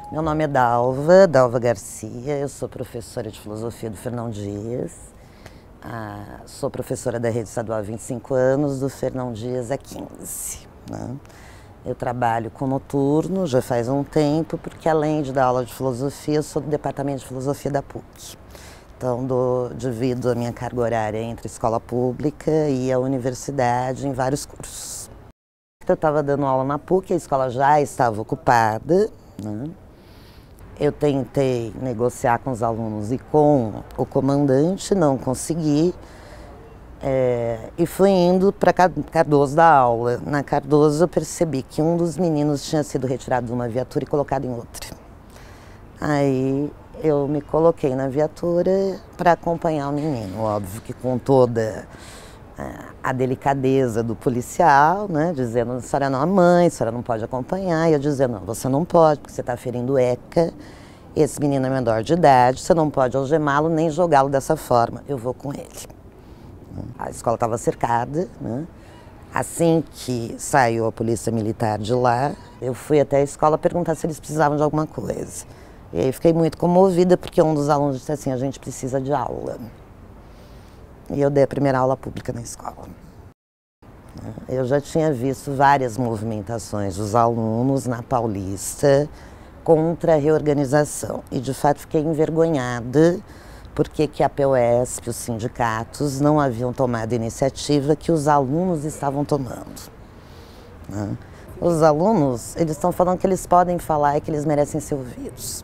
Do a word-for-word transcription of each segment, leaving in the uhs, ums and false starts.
Meu nome é Dalva, Dalva Garcia, eu sou professora de filosofia do Fernão Dias, ah, sou professora da rede estadual há vinte e cinco anos, do Fernão Dias há quinze. Né? Eu trabalho com noturno já faz um tempo, porque além de dar aula de filosofia, eu sou do departamento de filosofia da P U C. Então, dou, divido a minha carga horária entre a escola pública e a universidade em vários cursos. Eu estava dando aula na P U C, a escola já estava ocupada, né? Eu tentei negociar com os alunos e com o comandante, não consegui, é, e fui indo para Cardoso dar aula. Na Cardoso eu percebi que um dos meninos tinha sido retirado de uma viatura e colocado em outra. Aí eu me coloquei na viatura para acompanhar o menino, óbvio que com toda a delicadeza do policial, né, dizendo, a senhora não é mãe, a senhora não pode acompanhar, e eu dizendo, não, você não pode, porque você está ferindo ECA, esse menino é menor de idade, você não pode algemá-lo nem jogá-lo dessa forma, eu vou com ele. A escola estava cercada, né? Assim que saiu a polícia militar de lá, eu fui até a escola perguntar se eles precisavam de alguma coisa. E aí fiquei muito comovida, porque um dos alunos disse assim, a gente precisa de aula. E eu dei a primeira aula pública na escola. Eu já tinha visto várias movimentações dos alunos na Paulista contra a reorganização. E, de fato, fiquei envergonhada porque que a P O E S P, os sindicatos, não haviam tomado a iniciativa que os alunos estavam tomando. Os alunos, eles estão falando que eles podem falar e que eles merecem ser ouvidos.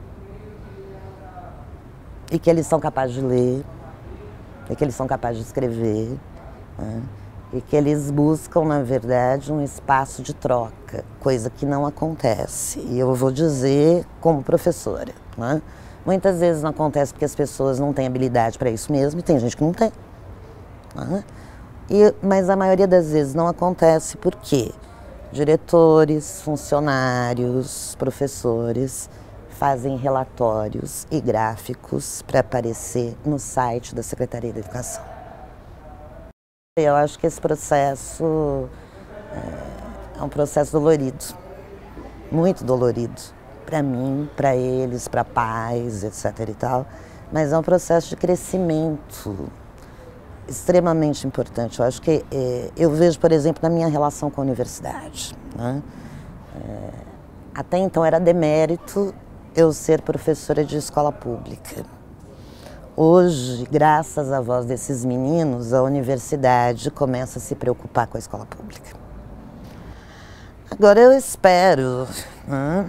E que eles são capazes de ler. E que eles são capazes de escrever, né? E que eles buscam, na verdade, um espaço de troca, coisa que não acontece. E eu vou dizer como professora, né? Muitas vezes não acontece porque as pessoas não têm habilidade para isso mesmo, e tem gente que não tem. Né? E, mas a maioria das vezes não acontece porque diretores, funcionários, professores fazem relatórios e gráficos para aparecer no site da Secretaria da Educação. Eu acho que esse processo é, é um processo dolorido, muito dolorido, para mim, para eles, para pais, etc e tal, mas é um processo de crescimento extremamente importante. Eu acho que é, eu vejo, por exemplo, na minha relação com a universidade, né? É, até então era demérito eu ser professora de escola pública. Hoje, graças à voz desses meninos, a universidade começa a se preocupar com a escola pública. Agora eu espero, né,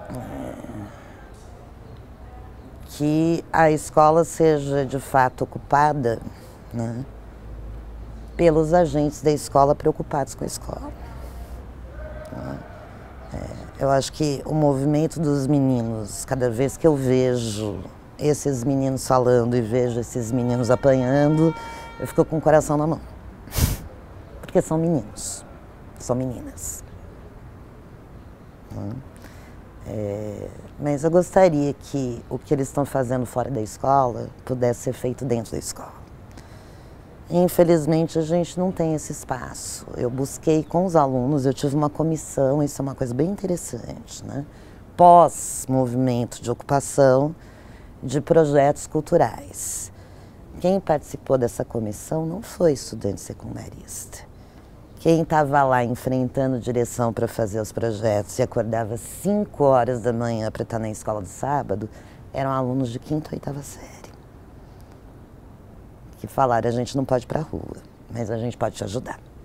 que a escola seja de fato ocupada, né, pelos agentes da escola preocupados com a escola. Né? É, eu acho que o movimento dos meninos, cada vez que eu vejo esses meninos falando e vejo esses meninos apanhando, eu fico com o coração na mão. Porque são meninos, são meninas. É, mas eu gostaria que o que eles estão fazendo fora da escola pudesse ser feito dentro da escola. Infelizmente, a gente não tem esse espaço. Eu busquei com os alunos, eu tive uma comissão, isso é uma coisa bem interessante, né? Pós-movimento de ocupação de projetos culturais. Quem participou dessa comissão não foi estudante secundarista. Quem estava lá enfrentando direção para fazer os projetos e acordava às cinco horas da manhã para estar na escola de sábado eram alunos de quinta ou oitava série. Que falaram, a gente não pode ir para a rua, mas a gente pode te ajudar.